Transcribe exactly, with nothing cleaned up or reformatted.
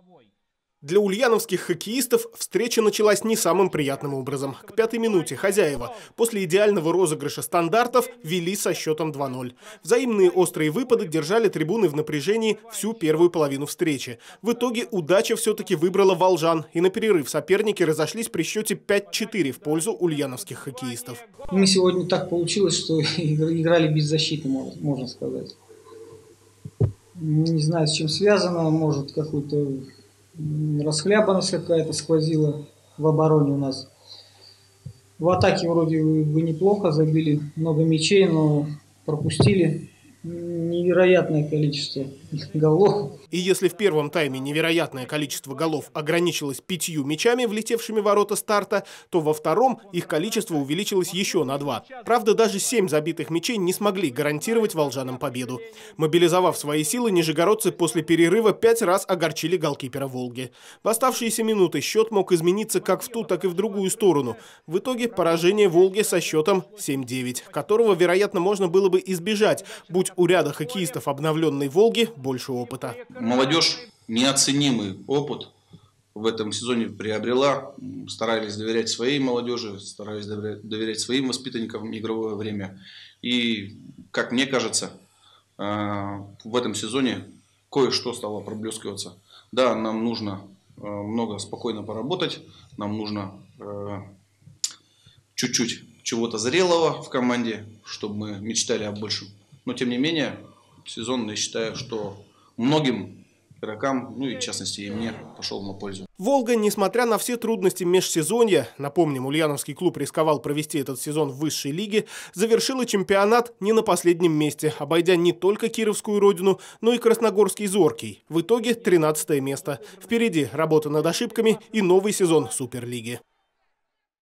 Для ульяновских хоккеистов встреча началась не самым приятным образом. К пятой минуте хозяева после идеального розыгрыша стандартов вели со счетом два ноль. Взаимные острые выпады держали трибуны в напряжении всю первую половину встречи. В итоге удача все-таки выбрала волжан, и на перерыв соперники разошлись при счете пять четыре в пользу ульяновских хоккеистов. Мы сегодня так получилось, что играли беззащитно, можно сказать. Не знаю, с чем связано, может какой-то... расхлябанность какая-то сквозила в обороне у нас. В атаке вроде бы неплохо, забили много мячей, но пропустили невероятное количество голов. И если в первом тайме невероятное количество голов ограничилось пятью мячами, влетевшими в ворота старта, то во втором их количество увеличилось еще на два. Правда, даже семь забитых мячей не смогли гарантировать волжанам победу. Мобилизовав свои силы, нижегородцы после перерыва пять раз огорчили голкипера «Волги». В оставшиеся минуты счет мог измениться как в ту, так и в другую сторону. В итоге поражение «Волги» со счетом семь девять, которого, вероятно, можно было бы избежать, будь у ряда хоккеистов обновленной «Волги» больше опыта. Молодежь неоценимый опыт в этом сезоне приобрела. Старались доверять своей молодежи, старались доверять своим воспитанникам игровое время. И, как мне кажется, в этом сезоне кое-что стало проблескиваться. Да, нам нужно много спокойно поработать, нам нужно чуть-чуть чего-то зрелого в команде, чтобы мы мечтали о большем. Но, тем не менее, сезон, я считаю, что многим игрокам, ну и в частности и мне, пошел на пользу. «Волга», несмотря на все трудности межсезонья, напомним, ульяновский клуб рисковал провести этот сезон в высшей лиге, завершила чемпионат не на последнем месте, обойдя не только кировскую родину, но и красногорский «Зоркий». В итоге тринадцатое место. Впереди работа над ошибками и новый сезон Суперлиги.